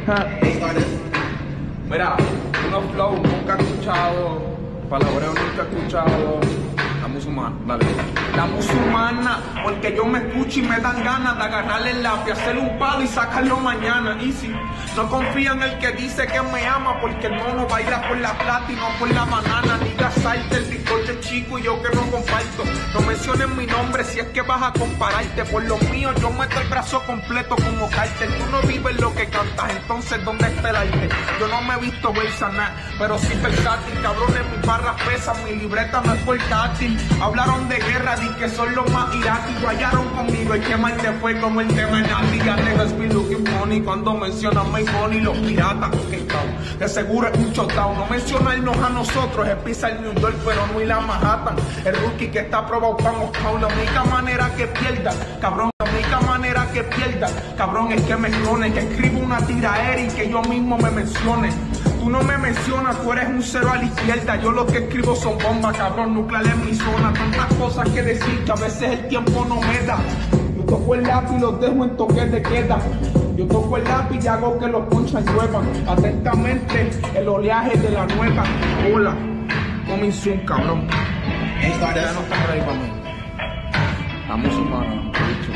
Mira, unos flow nunca he escuchado, palabreo nunca he escuchado. La musulmana, dale. La musulmana, porque yo me escucho y me dan ganas de agarrarle el lápiz, hacerle un palo y sacarlo mañana. Easy. No confío en el que dice que me ama, porque el mono baila por la plata y no por la banana. Diga salte, el bizcocho es chico y yo que no comparto. No menciones mi nombre si es que vas a compararte. Por lo mío yo meto el brazo completo como cártel. Tú no vives lo que cantas, entonces ¿dónde está el arte? Yo no me he visto versanar, pero sí versátil. Cabrones, mis barras pesan, mi libreta no es portátil. Hablaron de guerra, di que son los más iratis. Guayaron conmigo y qué mal te fue como el tema en Nati. Ya niggas be looking funny cuando mencionan my money. Los piratas, de seguro es un chotao. No mencionarnos a nosotros es pisar el New York, pero no y la Manhattan. El rookie que está probado para Moscú. La única manera que pierda, cabrón, la única manera que pierda, cabrón, es que me clone, que escriba una tiraera y que yo mismo me mencione. Tú no me mencionas, tú eres un cero a la izquierda. Yo lo que escribo son bombas, cabrón, nuclear en mi zona. Tantas cosas que decir que a veces el tiempo no me da. Yo toco el lápiz y los dejo en toque de queda. Yo toco el lápiz y hago que los ponchas lluevan. Atentamente, el oleaje de la nueva ola. Coming soon, cabrón. Ya no está por ahí para mí. La musulmana.